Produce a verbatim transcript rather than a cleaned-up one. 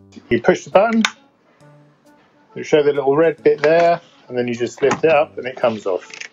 You push the button, you show the little red bit there, and then you just lift it up and it comes off.